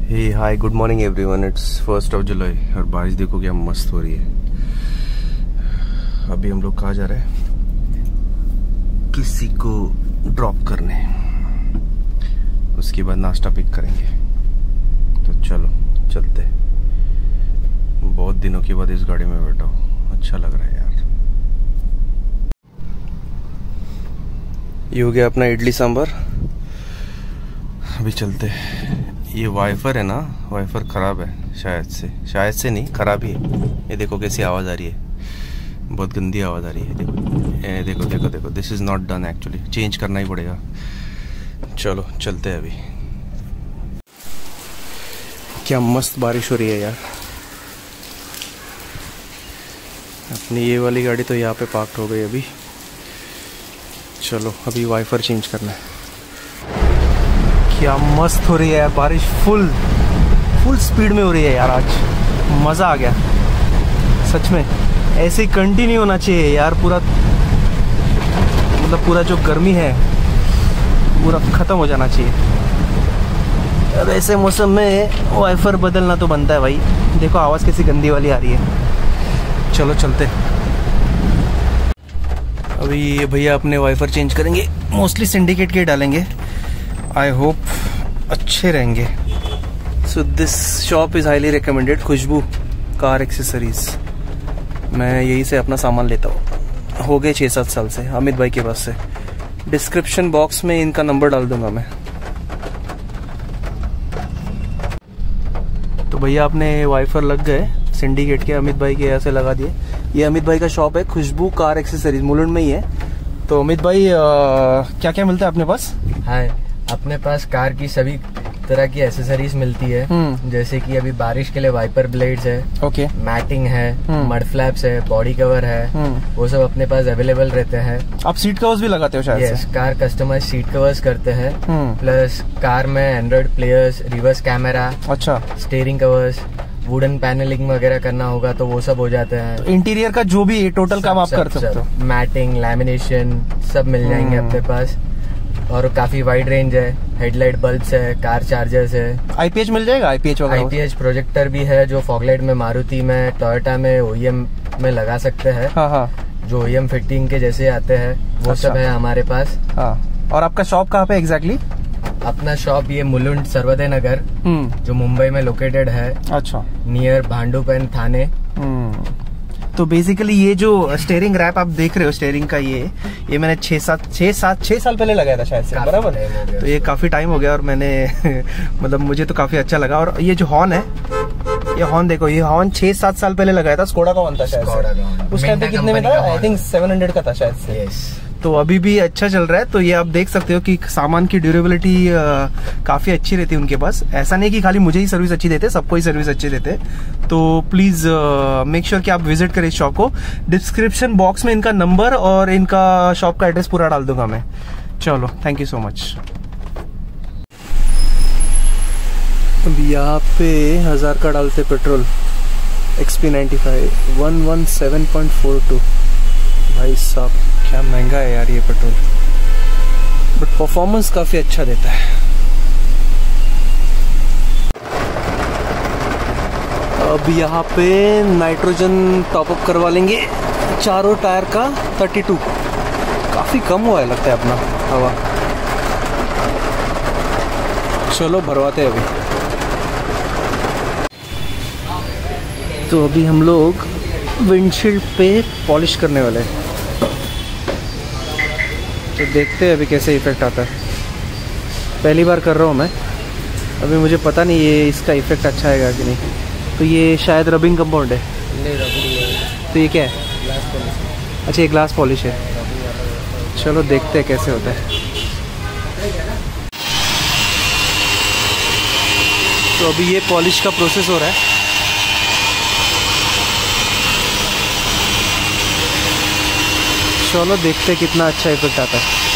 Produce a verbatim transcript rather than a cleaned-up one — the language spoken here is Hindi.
Hey hi good morning everyone, it's first of July और बारिश देखो क्या मस्त हो रही है। अभी हम लोग कहाँ जा रहे हैं? किसी को ड्रॉप करने, उसके बाद नाश्ता पिक करेंगे। तो चलो चलते। बहुत दिनों के बाद इस गाड़ी में बैठा हूँ, अच्छा लग रहा है यार। ये हो गया अपना इडली सांभर। अभी चलते। ये वाइफर है ना, वाइफर ख़राब है शायद से, शायद से नहीं ख़राब ही है। ये देखो कैसी आवाज़ आ रही है, बहुत गंदी आवाज़ आ रही है। देखो ये देखो देखो देखो this is not done actually, change करना ही पड़ेगा। चलो चलते हैं अभी। क्या मस्त बारिश हो रही है यार। अपनी ये वाली गाड़ी तो यहाँ पे पार्क हो गई अभी। चलो अभी वाइफर चेंज करना है। क्या मस्त हो रही है यार बारिश, फुल फुल स्पीड में हो रही है यार। आज मज़ा आ गया सच में। ऐसे ही कंटिन्यू होना चाहिए यार, पूरा मतलब पूरा जो गर्मी है पूरा ख़त्म हो जाना चाहिए। अब ऐसे मौसम में वाइफर बदलना तो बनता है भाई। देखो आवाज़ कैसी गंदी वाली आ रही है। चलो चलते। अभी ये भैया अपने वाइफर चेंज करेंगे, मोस्टली सिंडिकेट के डालेंगे। आई होप अच्छे रहेंगे। So this shop is highly recommended, Khushbu car accessories. मैं यहीं से अपना सामान लेता हूँ, हो गए छः सात साल से, अमित भाई के पास से। डिस्क्रिप्शन बॉक्स में इनका नंबर डाल दूंगा मैं। तो भैया अपने वाइफर लग गए सिंडिकेट के, अमित भाई के यहाँ से लगा दिए। ये अमित भाई का शॉप है, खुशबू कार एक्सेसरीज, मुलुंड में ही है। तो अमित भाई आ, क्या क्या मिलता है अपने पास? हाय, अपने पास कार की सभी तरह की एसेसरीज मिलती है। जैसे कि अभी बारिश के लिए वाइपर ब्लेड्स है, ओके, मैटिंग है, मड फ्लैप्स है, बॉडी कवर है, वो सब अपने पास अवेलेबल रहते हैं। आप सीट कवर्स भी लगाते हो शायद? Yes, car customize seat covers करते हैं। प्लस कार में एंड्रॉइड प्लेयर्स, रिवर्स कैमरा, अच्छा, स्टीयरिंग कवर्स, वुडन पैनलिंग वगैरह करना होगा तो वो सब हो जाते हैं। तो इंटीरियर का जो भी टोटल काम आप कर सकते हो, मैटिंग, लैमिनेशन सब मिल जाएंगे अपने पास। और काफी वाइड रेंज है, हेडलाइट बल्ब्स है, कार चार्जर्स है। आईपीएच मिल जाएगा? आईपीएच वगैरह? आईपीएच प्रोजेक्टर भी है जो फॉगलाइट में, मारुति में, टोयोटा में, ओईएम में लगा सकते हैं। हाँ हाँ, जो ओईएम फिटिंग के जैसे आते हैं वो अच्छा, सब है हमारे पास। हाँ। और आपका शॉप कहाँ पे एग्जैक्टली? अपना शॉप ये मुलुंड सर्वोदय नगर, जो मुंबई में लोकेटेड है। अच्छा, नियर भांडुपन थाने। तो बेसिकली ये जो स्टीयरिंग रैप आप देख रहे हो, स्टीयरिंग का ये ये मैंने छः सात छः सात छः साल पहले लगाया था शायद से, बराबर? तो ये काफ़ी टाइम हो गया और मैंने मतलब मुझे तो काफ़ी अच्छा लगा। और ये जो हॉर्न है, ये हॉर्न देखो, ये हॉर्न छः सात साल पहले लगाया था, स्कोडा का हॉर्न था शायद से। उस टाइम पे कितने में था? आई थिंक सेवन हंड्रेड का था शायद से। तो अभी भी अच्छा चल रहा है। तो ये आप देख सकते हो कि सामान की ड्यूरेबिलिटी काफ़ी अच्छी रहती है उनके पास। ऐसा नहीं कि खाली मुझे ही सर्विस अच्छी देते, सबको ही सर्विस अच्छी देते। तो प्लीज़ मेक श्योर कि आप विजिट करें इस शॉप को। डिस्क्रिप्शन बॉक्स में इनका नंबर और इनका शॉप का एड्रेस पूरा डाल दूंगा मैं। चलो, थैंक यू सो मच। अब यहाँ पे हज़ार का डालते petrol, XP ninety five one one seven point four two. भाई साहब क्या महंगा है यार ये पेट्रोल, बट परफॉर्मेंस काफ़ी अच्छा देता है। अब यहाँ पे नाइट्रोजन टॉपअप करवा लेंगे चारों टायर का, थर्टी टू। काफ़ी कम हुआ है लगता है अपना हवा। चलो भरवाते हैं अभी। तो अभी हम लोग विंडशील्ड पे पॉलिश करने वाले हैं, तो देखते हैं अभी कैसे इफ़ेक्ट आता है। पहली बार कर रहा हूँ मैं, अभी मुझे पता नहीं ये इसका इफ़ेक्ट अच्छा आएगा कि नहीं। तो ये शायद रबिंग कंपाउंड है। नहीं, रबिंग नहीं। तो ये क्या है? Glass polish. अच्छा, ये ग्लास पॉलिश है। चलो देखते हैं कैसे होता है। तो अभी ये पॉलिश का प्रोसेस हो रहा है। चलो देखते हैं कितना अच्छा इफेक्ट आता है।